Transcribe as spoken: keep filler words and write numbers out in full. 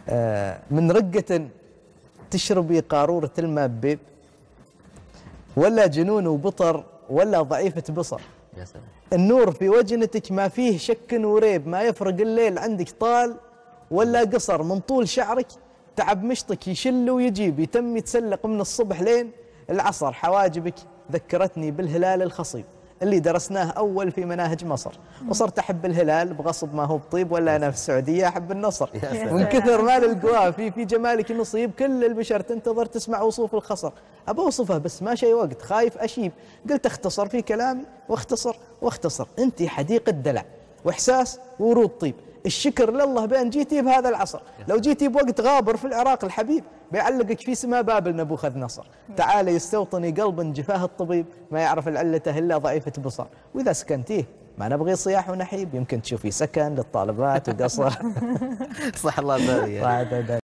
من رقة تشربي قارورة الماء ببيب، ولا جنون وبطر، ولا ضعيفة بصر؟ يا سلام. النور في وجنتك ما فيه شك وريب، ما يفرق الليل عندك طال ولا قصر، من طول شعرك تعب مشطك يشل ويجيب، يتم يتسلق من الصبح لين العصر، حواجبك ذكرتني بالهلال الخصيب اللي درسناه أول في مناهج مصر، وصرت أحب الهلال بغصب ما هو بطيب، ولا أنا في السعودية أحب النصر، من كثر ما للقواه في في جمالك نصيب، كل البشر تنتظر تسمع وصوف الخصر، أبى أوصفه بس ما شي وقت، خايف أشيب، قلت أختصر في كلامي واختصر واختصر، أنت حديقة دلع وإحساس ورود طيب، الشكر لله بأن جيتي بهذا العصر، لو جيتي بوقت غابر في العراق الحبيب بيعلقك في سما بابل نبوخذ نصر، تعالى يستوطني قلب جفاه الطبيب، ما يعرف العلته إلا ضعيفة بصر، وإذا سكنتيه ما نبغي صياح ونحيب، يمكن تشوفي سكن للطالبات وقصر. صح الله.